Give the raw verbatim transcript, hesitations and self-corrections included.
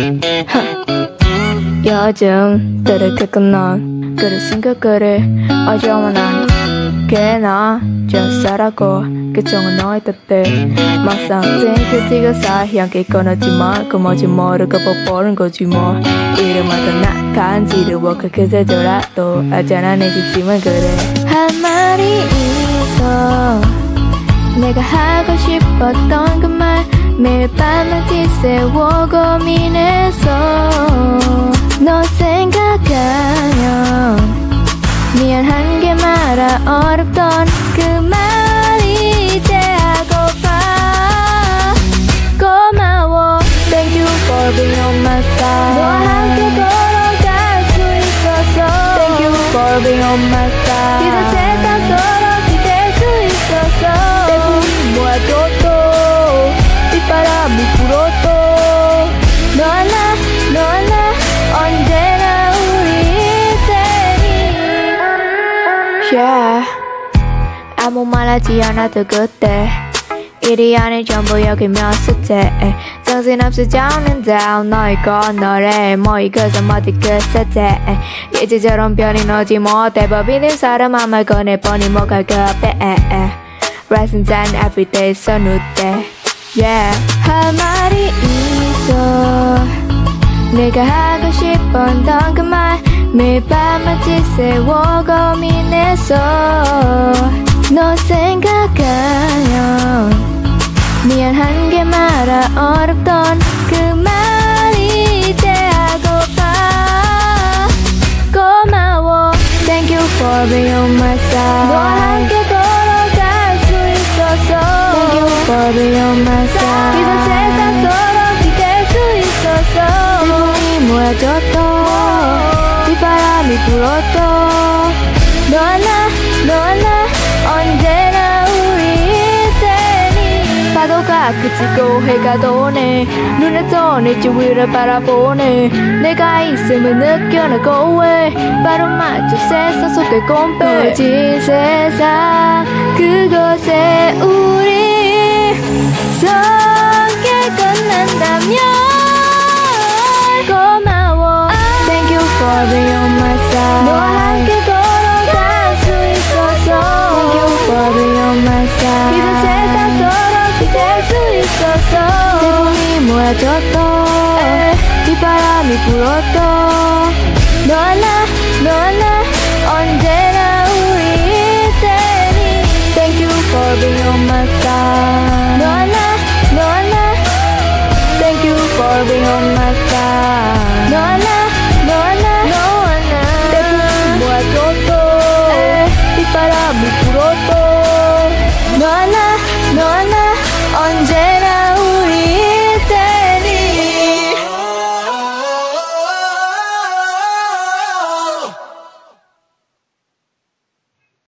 요즘 뜨르게끔 넌 그를 생각을 어쩌면 난 걔나 just 그쪽은 너의 뜻들 막상 땡큐티가 사향기 꺼냈지만 그 뭔지 모르고 뻔뻔한 거지 뭐 이름마다 나 간지러워 그 그대더라도 알잖아 내 기침은 그래 할 말이 있어 내가 하고 싶었던 그 말 매일 밤을 뒤새워 고민했어 너 생각하면 미안한 게 말아 어렵던 그 말이 이제 하고파 고마워 Thank you for being on my side 너와 함께 걸어갈 수 있어서 Thank you for being on my side 이런 세상 서로 기댈 수 있어서 내 꿈이 모아줘도 빗바람이 불어도 너와 나 너와 나 언제나 Yeah. 아무 말 하지 않아도 그때 일이 아닌 전부 여기 몇 수째 정신없이 잡는 down 너의 건너래 뭐 이것은 어디 끝에 예지처럼 변이 너지 뭐 대법이는 사람 한 말 꺼내보니 뭐가 급해 Rising time everyday 선우대 Yeah 할 말이 있어 내가 하고 싶었던 그 말 매일 밤을 뒤새워 고민했어 너 생각하면 미안한 게 말아 어렵던 그 말이 이제 하고파 고마워 Thank you for being on my side 너와 함께 걸어갈 수 있어서 Thank you for being on my side 이런 세상 서로 기댈 수 있어서 내 꿈이 모여졌던 빗바람이 불어도 너와 나 너와 나 언제나 우리 테니 파도가 그치고 해가 도네 눈에 떠내 주위를 바라보네 내가 있음을 느껴나고 왜 바로 맞춰 세상 속에 곰빼 거진 세상 그곳에 우리 함께 끝난다면 고마워 Thank you for being on my side 너와 함께 걸어갈 수 있어서 Thank you for being on my side 이런 세상 서로 기댈 수 있어서 내 꿈이 모여졌던 빗바람이 불어도 너와 나 너와 나 언제나 우리 테니 Thank you for being on my side 너와 나 너와 나 Thank you for being on my side